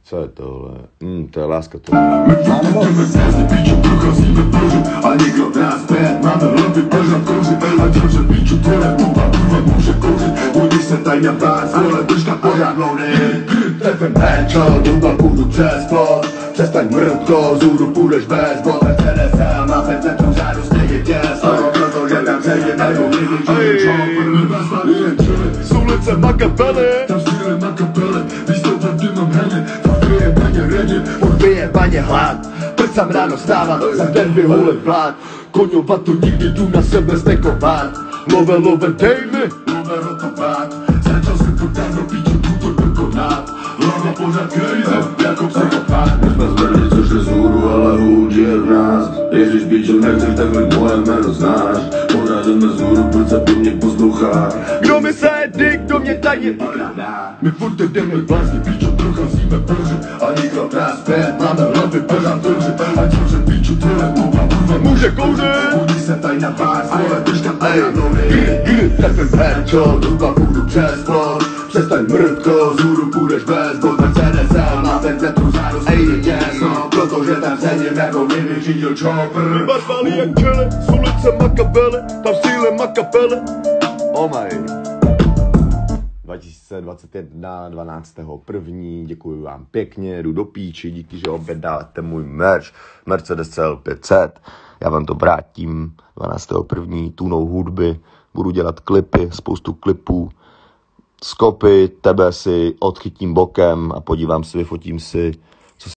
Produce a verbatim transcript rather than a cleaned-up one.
Co je tohle? Hmm, to je láska to. My jdeme z hvězdy, píču, procházíme pruži, a nikdo nás zpět, máme hlavy pořád kouři, a tím, že píču, tvoje buba, buba může kouřit, budí se tajně pás, vole, držka pořád louny. Trefem headshot, duba půjdu přes plot, přestaň mrtko, zůru půjdeš bez bod, Mercedes a má pět metrů řádu, sněhy těsto, protože tam přejde nebo lidi, Z ulice Makapely, tam střílem na kapele, výstupem ty mám heny, fakt vyjebaně ready, furt vyjebaně hlad. Prcám ráno stávat, za den vyhulit vlád. Koňovat to nikdy jdu na sebe stekovat. Love, love, dej mi love rotovat, začal jsem to dávno píču, tuto dokonat, hlava pořád crazy, jako psychopat. My jsme zbrali, což je zůru, ale hůd je v nás, Ježíš píču, nechceš, tak mi moje jméno znáš, pořád jdeme zůru, proč se po mně posloucháš. Kdo mi se dy, kdo mě tajně My furt jdeme vlastně píču, procházíme pruži, a nikdo nás zpět, máme hlavy pořád kouři, a tím, že píču, tvoje buba, buba může kouřit. budí se tajná pás, vole, držka pořád louny. Trefím headshot, duba půjdu přes plot, přestaň mrtko, zůru půjdeš bez bod. Mercedes a má pět metrů řádu, stejně těsno, protože tam sedím jako mě vyřídil chopper. Vybarvali jak čele, z ulice Makapely, tam střílem Makapely. Oh my. dva tisíce dvacet jedna, dvanáctého prvního Děkuji vám pěkně, jdu do píči, díky, že objednáte můj merch, Mercedes C L pět set. Já vám to vrátím dvanáctého prvního tunou hudby, budu dělat klipy, spoustu klipů, skopy, tebe si odchytím bokem a podívám si, vyfotím si